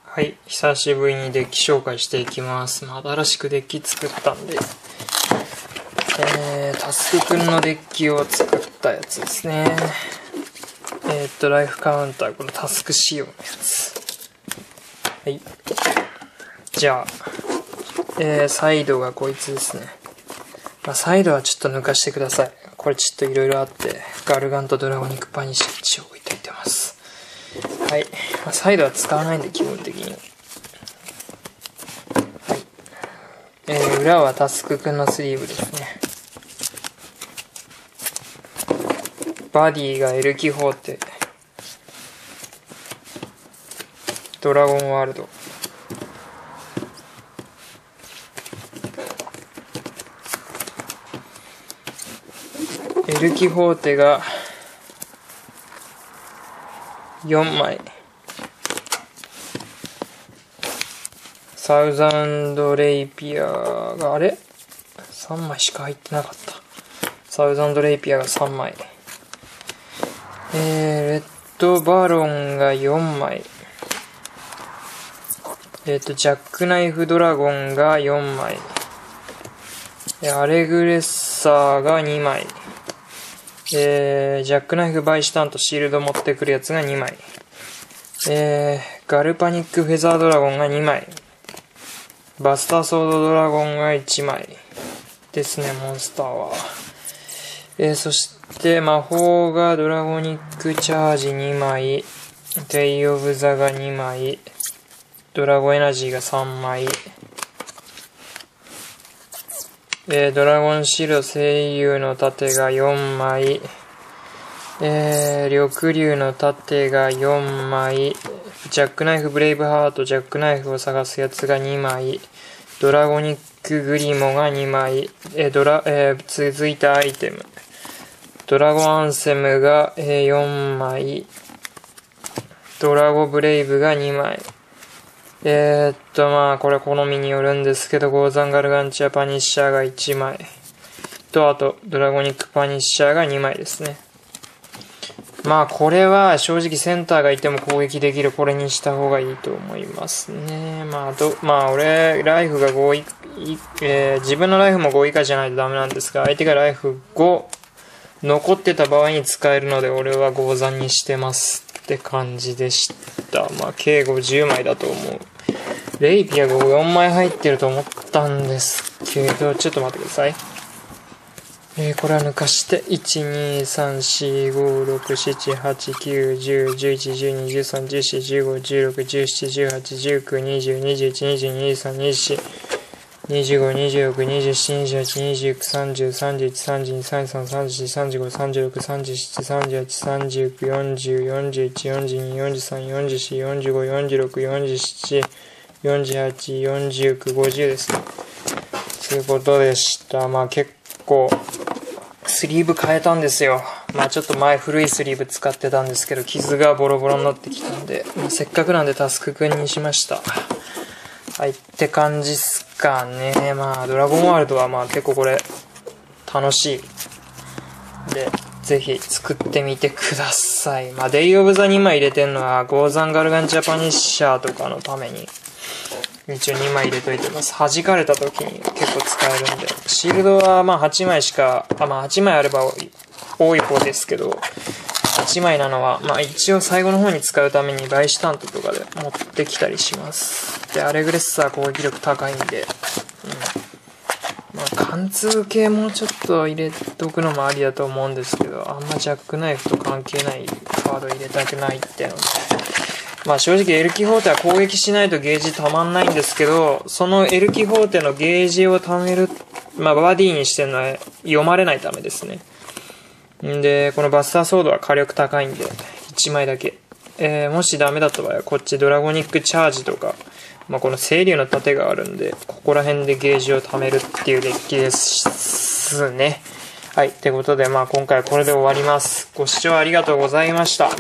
はい、久しぶりにデッキ紹介していきます。新しくデッキ作ったんで、タスクくんのデッキを作ったやつですね。ライフカウンター、このタスク仕様のやつ。はい。じゃあ、サイドがこいつですね。サイドはちょっと抜かしてください。これちょっといろいろあって、ガルガンとドラゴニックパニッシュ一応置いといてます。はい。サイドは使わないんで、基本的に。はい。裏はタスクくんのスリーブですね。バディがエルキホーテ。ドラゴンワールド。エルキホーテが4枚。サウザンドレイピアがあれ ?3 枚しか入ってなかった。サウザンドレイピアが3枚。レッドバロンが4枚。ジャックナイフドラゴンが4枚。アレグレッサーが2枚。ジャックナイフバイシタンとシールド持ってくるやつが2枚。ガルパニックフェザードラゴンが2枚。バスターソードドラゴンが1枚。ですね、モンスターは。そして魔法がドラゴニックチャージ2枚。テイオブザが2枚。ドラゴエナジーが3枚。ドラゴンシールド声優の盾が4枚。緑竜の盾が4枚。ジャックナイフブレイブハート、ジャックナイフを探すやつが2枚。ドラゴニックグリモが2枚。続いたアイテム。ドラゴンアンセムが4枚。ドラゴブレイブが2枚。これ好みによるんですけど、ゴーザンガルガンチアパニッシャーが1枚。あと、ドラゴニックパニッシャーが2枚ですね。これは正直センターがいても攻撃できるこれにした方がいいと思いますね。俺、ライフが5自分のライフも5以下じゃないとダメなんですが、相手がライフ5残ってた場合に使えるので、俺はゴーザンにしてますって感じでした。計50枚だと思う。レイピアが4枚入ってると思ったんですけど、ちょっと待ってください。これは抜かして、1、2、3、4、5、6、7、8、9、10、11、12、13、14、15、16、17、18、19、20、21、22、23、24、25、26、27、28、29、30、31、32、33、34、35、36、37、38、39、40、41、42、43、44、45、46、47、48、49、50ですね。ということでした。結構、スリーブ変えたんですよ。ちょっと前古いスリーブ使ってたんですけど、傷がボロボロになってきたんで、せっかくなんでタスクくんにしました。はい、って感じっすかね。ドラゴンワールドは結構これ、楽しい。で、ぜひ作ってみてください。デイオブザ2枚入れてんのは、ゴーザンガルガンジャパニッシャーとかのために、一応2枚入れといてます。弾かれた時に結構使えるんで。シールドは8枚しか、8枚あれば多い方ですけど、8枚なのは、一応最後の方に使うためにバイシタントとかで持ってきたりします。で、アレグレッサー攻撃力高いんで、貫通系もちょっと入れとくのもありだと思うんですけど、あんまジャックナイフと関係ないカード入れたくないってので、正直エルキホーテは攻撃しないとゲージたまんないんですけど、そのエルキホーテのゲージを貯める、バディにしてるのは読まれないためですね。で、このバスターソードは火力高いんで、1枚だけ。もしダメだった場合は、こっちドラゴニックチャージとか、この清流の盾があるんで、ここら辺でゲージを貯めるっていうデッキですね。はい。ってことで、今回はこれで終わります。ご視聴ありがとうございました。